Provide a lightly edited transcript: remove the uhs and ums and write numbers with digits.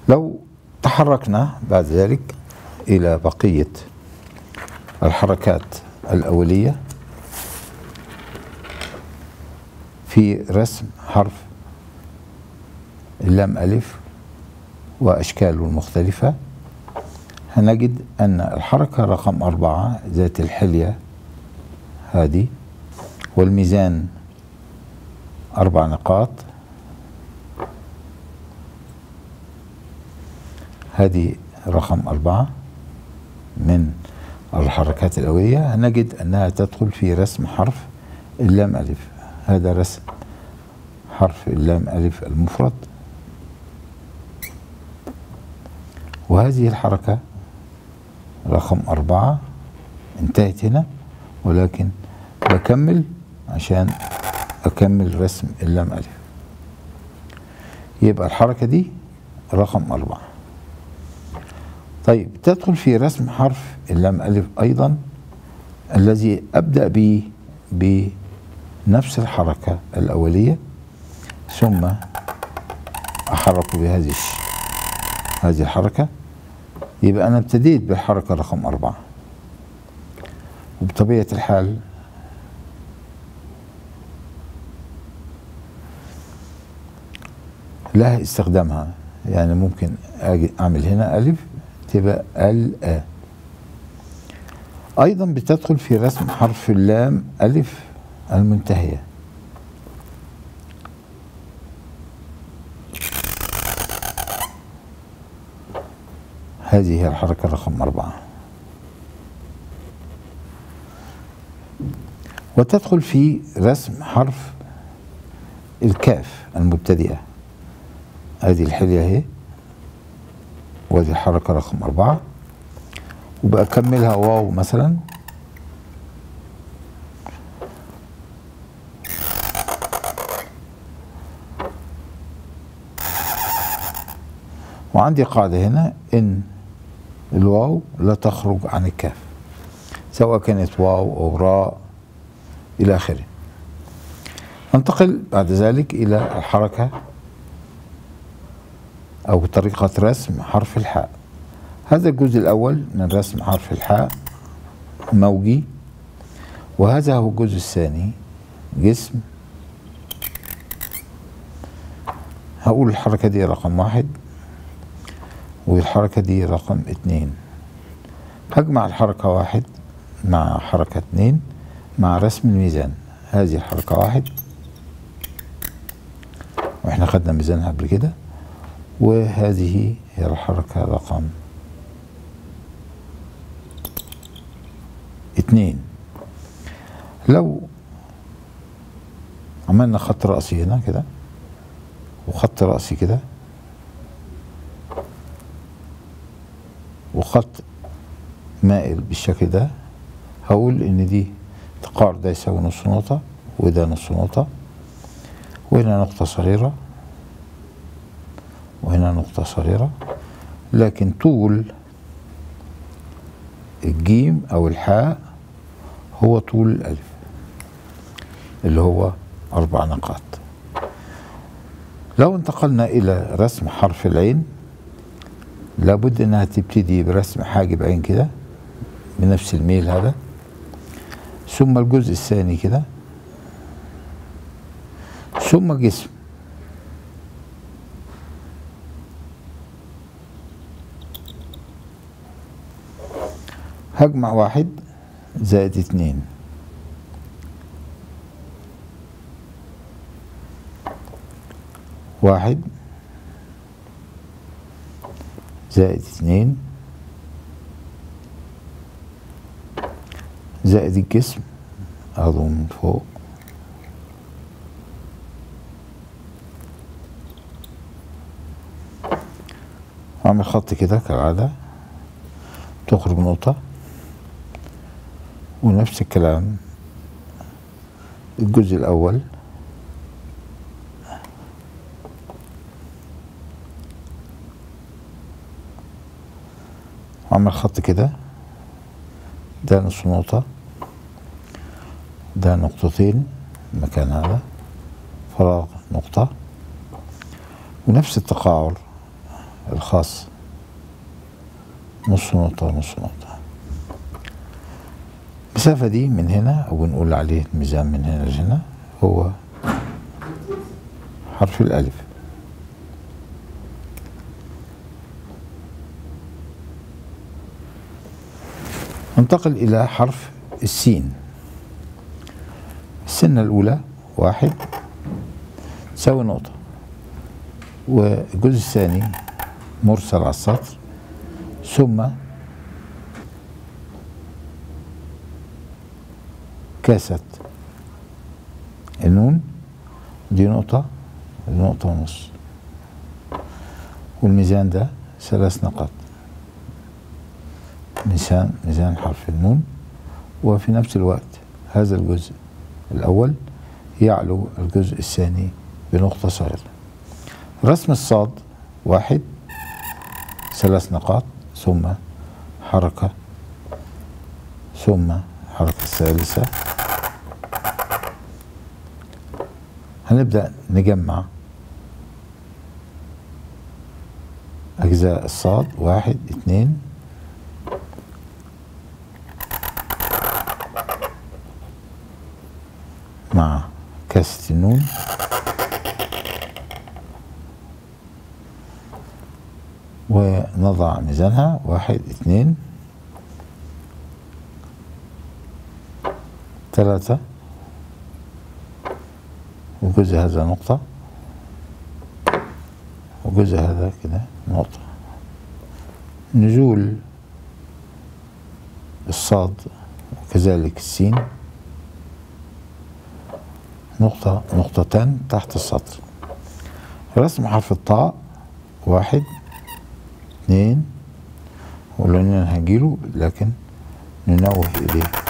لو تحركنا بعد ذلك إلى بقية الحركات الأولية في رسم حرف اللام ألف وأشكاله المختلفة، هنجد أن الحركة رقم 4 ذات الحلية هذه والميزان 4 نقاط، هذه رقم 4 من الحركات الأولية، هنجد أنها تدخل في رسم حرف اللام ألف. هذا رسم حرف اللام ألف المفرد، وهذه الحركة رقم 4 انتهت هنا، ولكن بكمل عشان أكمل رسم اللام ألف. يبقى الحركة دي رقم 4. طيب تدخل في رسم حرف اللام ألف أيضا الذي أبدأ به بنفس الحركة الأولية، ثم أحرك بهذه الحركة. يبقى أنا ابتديت بالحركة رقم 4، وبطبيعة الحال لها استخدامها، يعني ممكن أجي أعمل هنا ألف تبقى ال أيضا بتدخل في رسم حرف اللام ألف المنتهية. هذه هي الحركة رقم 4. وتدخل في رسم حرف الكاف المبتدئة، هذه الحلية اهي، وهذه الحركة رقم 4، وبأكملها واو مثلا، وعندي قاعدة هنا إن الواو لا تخرج عن الكاف، سواء كانت واو أو راء إلى آخره. ننتقل بعد ذلك إلى الحركة أو طريقة رسم حرف الحاء. هذا الجزء الأول من رسم حرف الحاء موجي، وهذا هو الجزء الثاني جسم. هقول الحركة دي رقم 1 والحركة دي رقم 2. هجمع الحركة 1 مع حركة 2 مع رسم الميزان. هذه الحركة 1 واحنا خدنا ميزانها قبل كده، وهذه هي الحركة رقم 2. لو عملنا خط رأسي هنا كده وخط رأسي كده وخط مائل بالشكل ده، هقول ان دي تقاعد ده يساوي نص نقطة وده نص نقطة، وهنا نقطة صغيرة وهنا نقطة صغيرة، لكن طول الجيم أو الحاء هو طول الألف اللي هو 4 نقاط. لو انتقلنا إلى رسم حرف العين، لابد أنها تبتدي برسم حاجب عين كده بنفس الميل هذا، ثم الجزء الثاني كده، ثم جسم، هجمع 1 زائد 2، واحد زائد 2 زائد الجسم اخده من فوق، اعمل خط كده كالعادة، تخرج نقطة، ونفس الكلام الجزء الأول عمل خط كده، ده نص نقطة، ده نقطتين مكان هذا، فراغ نقطة، ونفس التقاعر الخاص نص نقطة ونص نقطة. المسافة دي من هنا، أو بنقول عليه الميزان من هنا لهنا، هو حرف الألف. ننتقل إلى حرف السين. السنة الأولى 1 تساوي نقطة، والجزء الثاني مرسل على السطر، ثم كاسة النون، دي نقطة ونقطة ونص، والميزان ده 3 نقاط، ميزان حرف النون. وفي نفس الوقت هذا الجزء الأول يعلو الجزء الثاني بنقطة صغيرة. رسم الصاد 1 3 نقاط، ثم حركة، ثم حركة الثالثة. هنبدأ نجمع أجزاء الصاد 1 2 مع كاسة النون، ونضع ميزانها 1 2 3، وجزء هذا نقطة، وجزء هذا كده نقطة. نزول الصاد وكذلك السين نقطة نقطتان تحت السطر. رسم حرف الطاء 1 2، ولأننا هنجيله لكن ننوه إليه